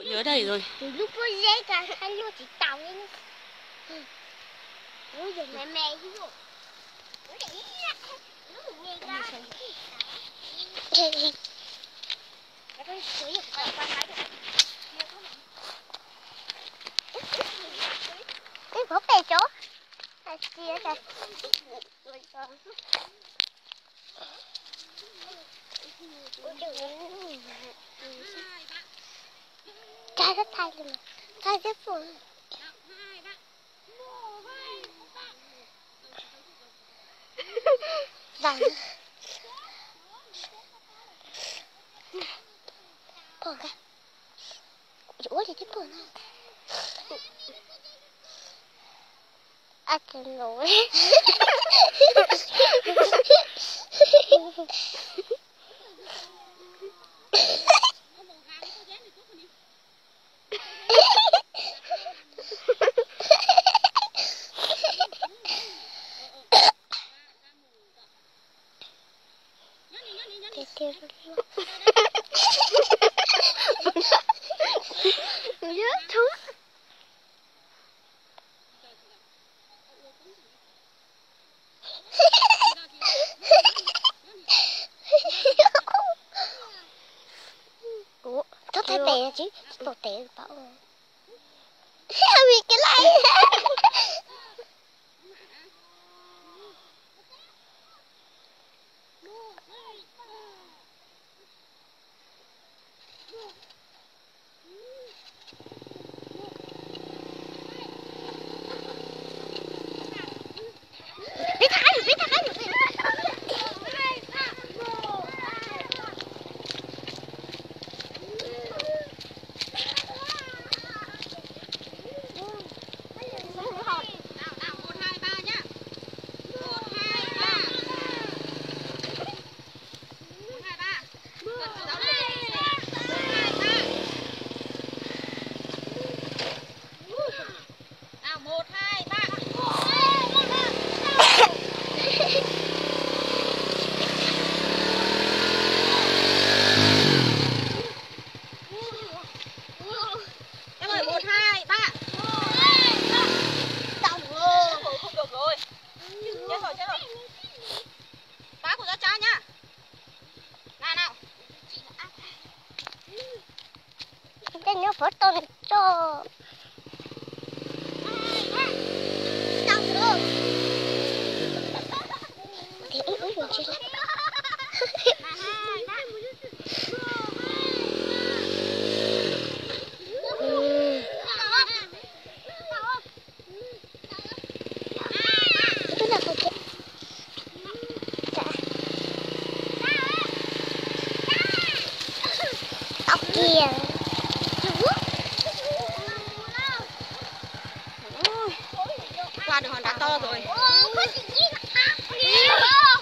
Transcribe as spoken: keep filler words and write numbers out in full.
Bộ nhớ đầy rồi. Từ lúc có dễ cả anh luôn chỉ tàu lên. Ôi giời mẹ mẹ chứ bộ. Ôi để ý ra. Nó một nghe ra. Cái con sưởi được con con máy được. Cái bố bè chỗ. À chia ra. Trái rất thay luôn. Trái rất buồn. Vâng. Buồn cái. Ủa thì thích buồn không? À trời nổi. Tiêu luôn. Nhớ thuốc. Ủa, tốt thay tè chứ, tổ tè bảo. Vì cái này. Biết thái được, biết thái được. Cái nhớ phớt tôi cho. Xong rồi. Thì ui ui rồi chứ. Tức là có cái. Tóc kìa. Qua được hòn đá to rồi.